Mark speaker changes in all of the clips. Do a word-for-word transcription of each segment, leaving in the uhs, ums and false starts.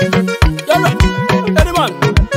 Speaker 1: Yalla, Eddieman.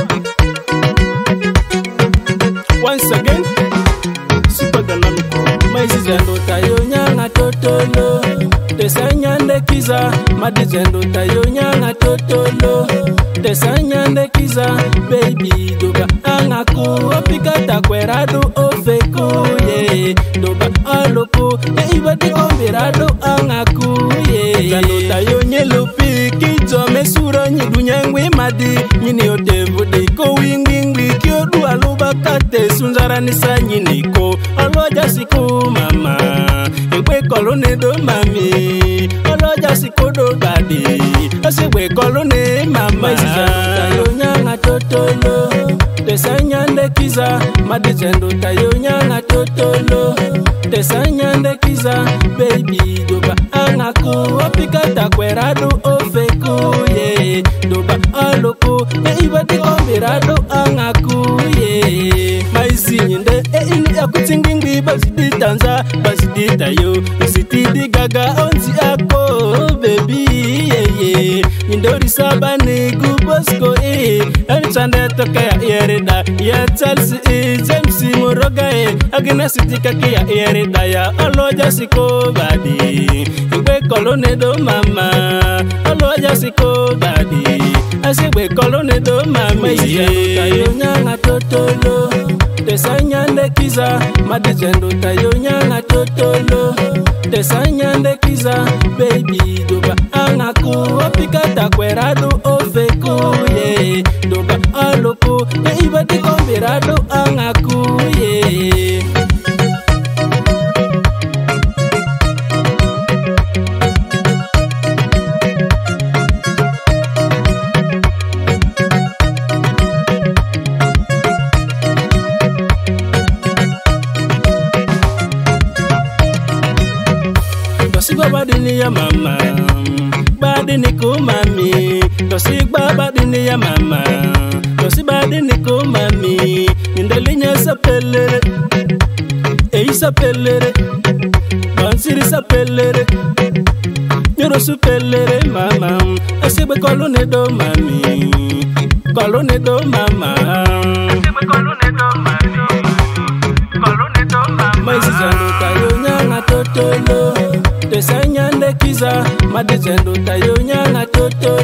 Speaker 1: Once again, super dynamic. Maizizendo tayo nyanga totolo. Tesanyande kiza, madizendo tayo nyanga totolo. Tesanyande kiza, baby doba angaku. Opikata kwerado ofeku, yeah. Doba aloku, e ibadi kombirado angaku, yeah. Zando tayo nyelupi, kizo mesura nyidunyengwe madi. Nyini otevu diko wingwingwi, kiodu aluba kate sunzara nisa nyiniko. Aloja siku mama, ekwe kolone do mami. Aloja siku do badi, asekwe kolone mama. Tayo nyanga totolo, tesanyande kiza, madizendo tayo nyanga totolo. Tesanyande kiza, baby doba angaku. Opikata kwerado ofeku, yeah. Doba aloku, e ibadi kombirado angaku, yeah. Maizinyinde, e ini akutingingwi basidi tanza, basidi tayo. Usitidi gaga onzi ako, baby, yeah, yeah. Indori sabani gubosko, eh. Alichande toka ya yerida, ya Chelsea, eh. Jamesi moroga, eh. Agina sitika kia yerida ya aloja siko badi. Igwe kolone do mama, aloja siko badi. Asigwe kolone do mama, yeah. Tayo nyanga totolo, tesanyande kiza, madizendo tayo nyanga totolo. Tesanyande kiza, baby doba angaku. Opikata kwerado ofeku, yeah. Doba aloku, e ibadi kombirado angaku, yeah. Dosigba badini ya mama, badini ko mami. Dosigba badini ya mama, dosigba badini ko mami. Indelinya sapelere, ei sapelere, bansiri sapelere, nyoro supelere mama. Asigba kolone do mami, kolone do mama. Asigba kolone do mami, kolone do mama. Maizizando tayo nyanga totolo. Tesanyande kiza, madizendo tayo nyanga totolo.